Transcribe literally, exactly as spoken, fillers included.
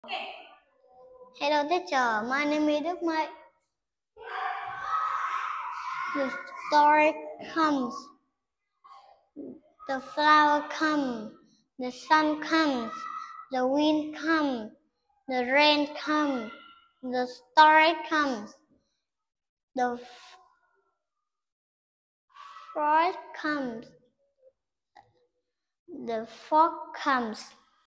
Hello teacher, my name is Đức Mai. The story comes, the flower comes, the sun comes, the wind comes, the rain comes, the story comes, the frost comes, the fog comes.